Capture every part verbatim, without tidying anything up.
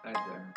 Hi there.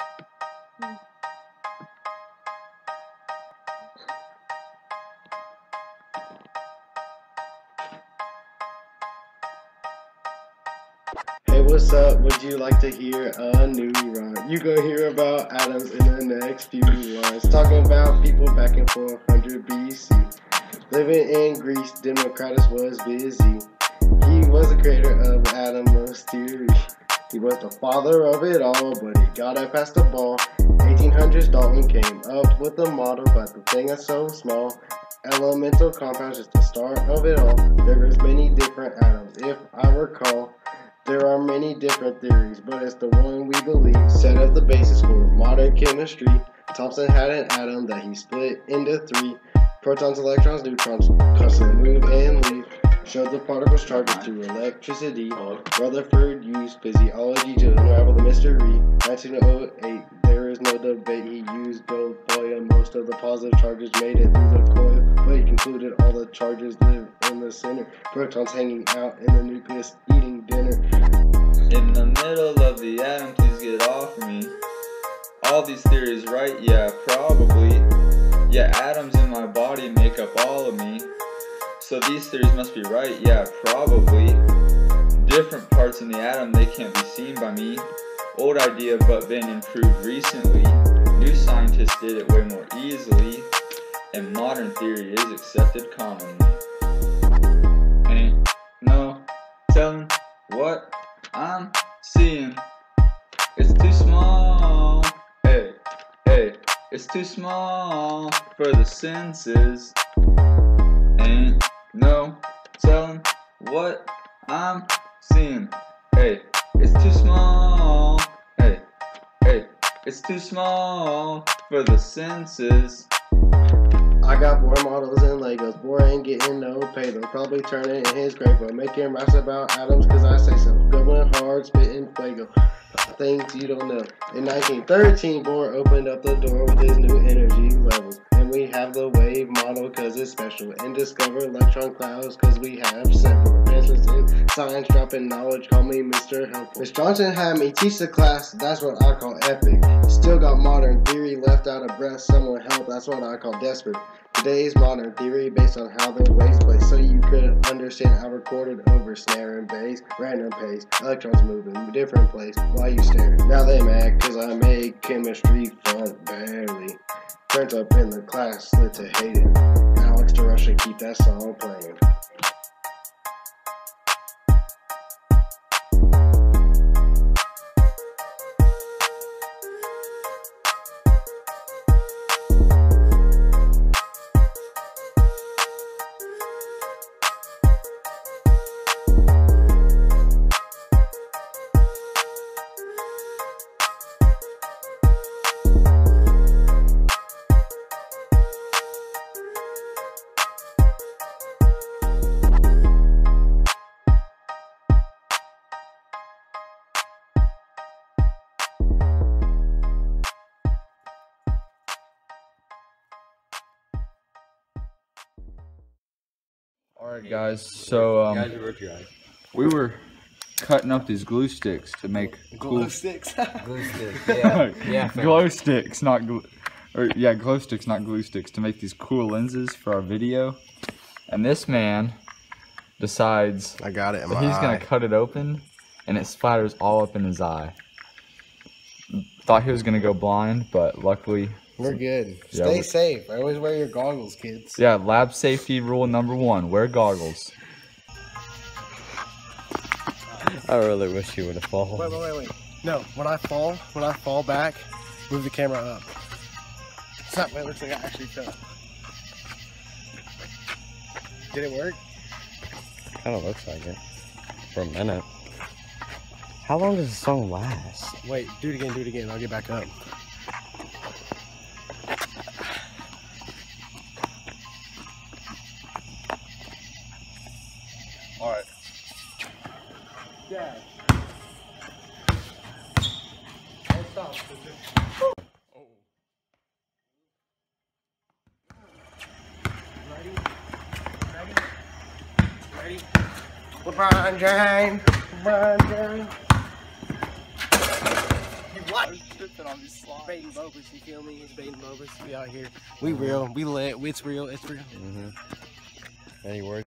Hey, what's up? Would you like to hear a new rhyme? You gonna hear about atoms in the next few lines. Talking about people back in four hundred B C. Living in Greece, Democritus was busy. He was the creator of atomos theory. He was the father of it all, but he got it past the ball. eighteen hundreds, Dalton came up with a model, but the thing is so small. Elemental compounds is the start of it all. There is many different atoms, if I recall. There are many different theories, but it's the one we believe. Set up the basis for modern chemistry. Thomson had an atom that he split into three. Protons, electrons, neutrons constantly move and leave. Showed the particles charges to electricity. Rutherford used physiology to unravel the mystery. nineteen oh eight, there is no debate. He used gold foil. Most of the positive charges made it through the coil, but he concluded all the charges live in the center. Protons hanging out in the nucleus, eating dinner. In the middle of the atom, please get off me. All these theories right? Yeah, probably. Yeah, atoms in my body make up all of me. So these theories must be right? Yeah, probably. Different parts in the atom, they can't be seen by me. Old idea but been improved recently. New scientists did it way more easily. And modern theory is accepted commonly. Ain't no telling what I'm seeing. It's too small. Hey, hey, it's too small for the senses. Ain't no telling what I'm seeing. Hey, it's too small. Hey, hey, it's too small for the senses. I got Bohr models and Legos. Bohr ain't getting no pay. They'll probably turn it in his grave, but making raps about atoms cause I say so. Going hard, spitting fuego. Things you don't know. In nineteen thirteen, Bohr opened up the door with his new energy levels. And we have the wave model cause it's special. And discover electron clouds cause we have several advancements in science, dropping knowledge. Call me Mister Helpful. Miss Johnson had me teach the class. That's what I call epic. Still got modern theory left out of breath. Someone help. That's what I call desperate. Today's modern theory based on how the waves play, so you could understand how recorded over snare and bass, random pace, electrons moving different place while you stare. Now they mad cause I make chemistry fun barely. Turns up in the class, lit to hating. Alex to Russia, keep that song playing. Alright guys, so um, we were cutting up these glue sticks to make Glow cool sticks. Glue stick, yeah. Yeah, fam. glow sticks, not glue, or yeah, glow sticks, not glue sticks, to make these cool lenses for our video. And this man decides I got it in that my he's eye. gonna cut it open, and it splatters all up in his eye. Thought he was gonna go blind, but luckily. We're good. Yeah, Stay we're- safe. Always wear your goggles, kids. Yeah, lab safety rule number one: wear goggles. I really wish you would have fallen. Wait, wait, wait, wait. No, when I fall, when I fall back, move the camera up. Something that looks like I actually fell. Did it work? Kind of looks like it. For a minute. How long does the song last? Wait, do it again, do it again. I'll get back up. Alright. Dad. Don't stop. Oh. Ready? Ready? Ready? LeBron James. LeBron James. You what? stepping on these slides. Baiting Bobas, you feel me? It's baiting Bobas. We out here. We real. We lit. It's real. It's real. Mm-hmm. Any words?